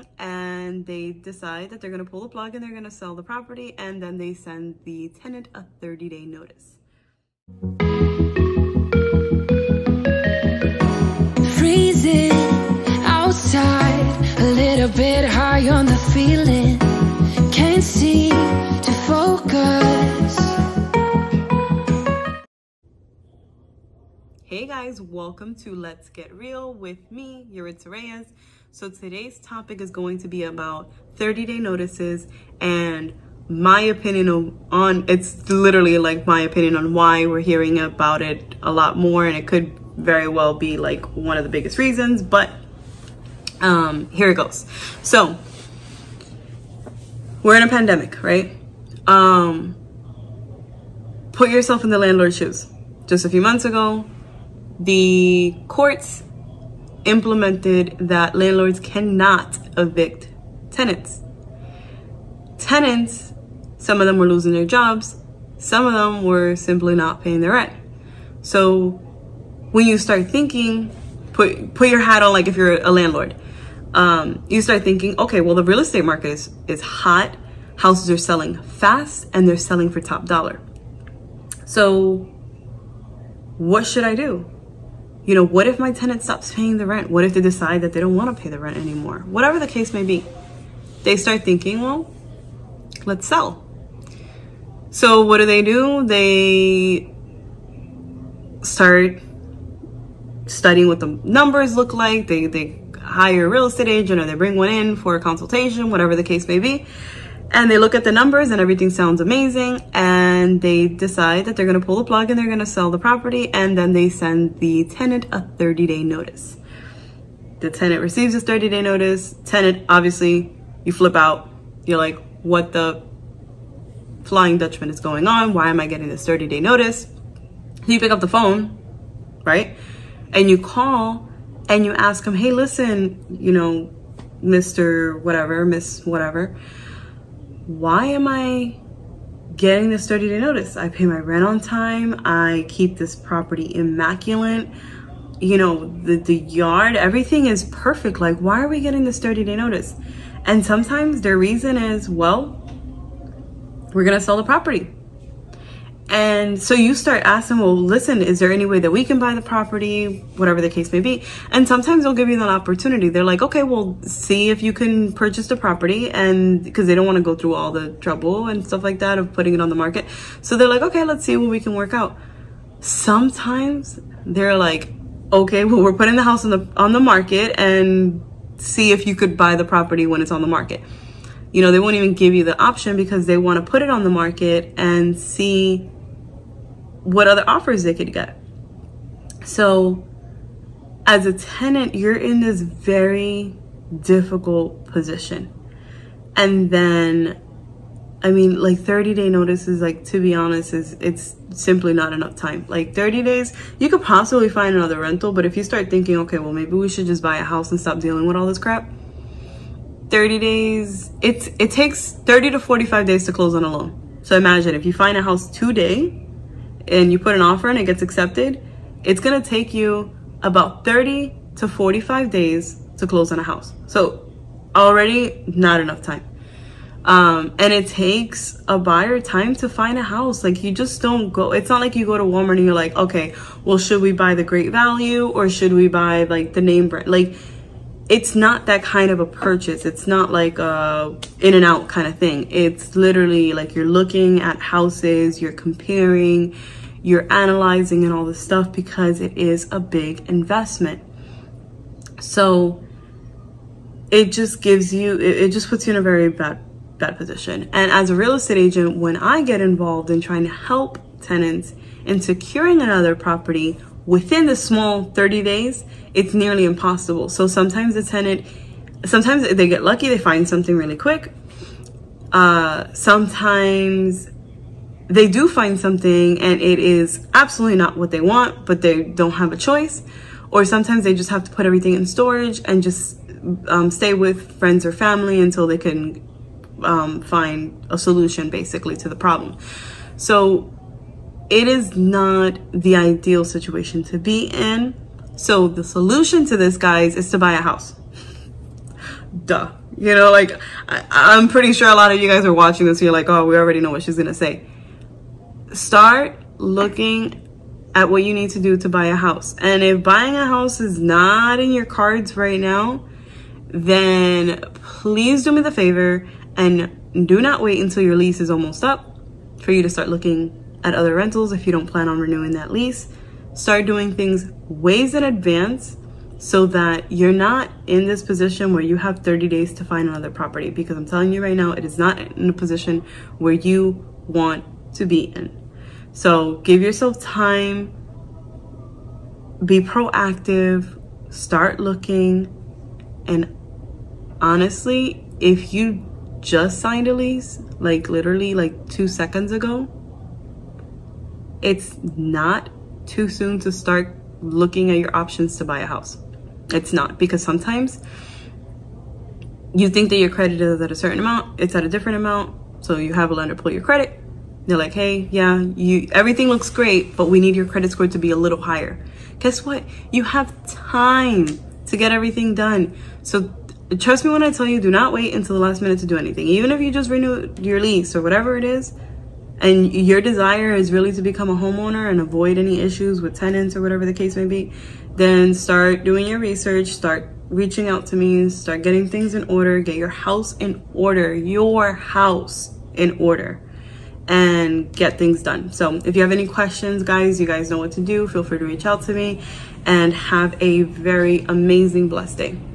and they decide that they're going to pull the plug and they're going to sell the property, and then they send the tenant a 30-day notice. Freezing outside, a little bit high on the feeling, can't seem to focus. Hey guys, welcome to Let's Get Real with me, Yuritsa Reyes. So today's topic is going to be about 30-day notices and my opinion on it's literally like my opinion on why we're hearing about it a lot more, and it could very well be like one of the biggest reasons, but here it goes. So we're in a pandemic, right? Put yourself in the landlord's shoes. Just a few months ago, the courts implemented that landlords cannot evict tenants. Tenants, some of them were losing their jobs, some of them were simply not paying their rent. So when you start thinking, put your hat on, like if you're a landlord, you start thinking, okay, well, the real estate market is hot, houses are selling fast, and they're selling for top dollar. So what should I do? You know, what if my tenant stops paying the rent? What if they decide that they don't want to pay the rent anymore? Whatever the case may be, they start thinking, well, let's sell. So what do? They start studying what the numbers look like. They hire a real estate agent, or they bring one in for a consultation, whatever the case may be. And they look at the numbers and everything sounds amazing, and they decide that they're going to pull the plug and they're going to sell the property, and then they send the tenant a 30-day notice. The tenant receives this 30-day notice. Tenant, obviously, you flip out. You're like, what the Flying Dutchman is going on? Why am I getting this 30-day notice? So you pick up the phone, right? And you call and you ask them, hey, listen, you know, Mr. whatever, Miss whatever, why am I getting this 30-day notice? I pay my rent on time. I keep this property immaculate. You know, the yard, everything is perfect. Like, why are we getting this 30-day notice? And sometimes their reason is, well, we're going to sell the property. And so you start asking, well, listen, is there any way that we can buy the property? Whatever the case may be. And sometimes they'll give you that opportunity. They're like, okay, well, see if you can purchase the property, and because they don't want to go through all the trouble and stuff like that of putting it on the market. So they're like, okay, let's see what we can work out. Sometimes they're like, okay, well, we're putting the house on the market, and see if you could buy the property when it's on the market. You know, they won't even give you the option because they want to put it on the market and see what other offers they could get. So as a tenant, you're in this very difficult position. And then, I mean, like 30-day notice is, like, to be honest, it's simply not enough time. Like 30 days, you could possibly find another rental, but if you start thinking, okay, well, maybe we should just buy a house and stop dealing with all this crap, 30 days, it takes 30 to 45 days to close on a loan. So imagine if you find a house today and you put an offer and it gets accepted, it's gonna take you about 30 to 45 days to close on a house. So already not enough time. And it takes a buyer time to find a house. Like, you just don't go, it's not like you go to Walmart and you're like, okay, well, should we buy the Great Value or should we buy like the name brand? Like, it's not that kind of a purchase. It's not like a in and out kind of thing. It's literally like you're looking at houses, you're comparing, you're analyzing and all this stuff, because it is a big investment. So it just gives you, it just puts you in a very bad position. And as a real estate agent, when I get involved in trying to help tenants in securing another property within the small 30 days, it's nearly impossible. So sometimes the tenant, sometimes they get lucky, they find something really quick. Sometimes they do find something and it is absolutely not what they want, but they don't have a choice. Or sometimes they just have to put everything in storage and just stay with friends or family until they can find a solution basically to the problem. So it is not the ideal situation to be in. So the solution to this, guys, is to buy a house. duh. You know, like, I'm pretty sure a lot of you guys are watching this and you're like, oh, we already know what she's gonna say. Start looking at what you need to do to buy a house. And if buying a house is not in your cards right now, then please do me the favor and do not wait until your lease is almost up for you to start looking at other rentals. If you don't plan on renewing that lease, start doing things ways in advance so that you're not in this position where you have 30 days to find another property, because I'm telling you right now, it is not in a position where you want to be in. So give yourself time, be proactive, start looking. And honestly, if you just signed a lease, like literally like 2 seconds ago, it's not too soon to start looking at your options to buy a house. It's not, because sometimes you think that your credit is at a certain amount, it's at a different amount. So you have a lender pull your credit. They're like, hey, yeah, everything looks great, but we need your credit score to be a little higher. Guess what? You have time to get everything done. So trust me when I tell you, do not wait until the last minute to do anything. Even if you just renew your lease or whatever it is, and your desire is really to become a homeowner and avoid any issues with tenants or whatever the case may be, then start doing your research, start reaching out to me, start getting things in order, get your house in order, and get things done. So if you have any questions, guys, you guys know what to do. Feel free to reach out to me, and have a very amazing, blessed day.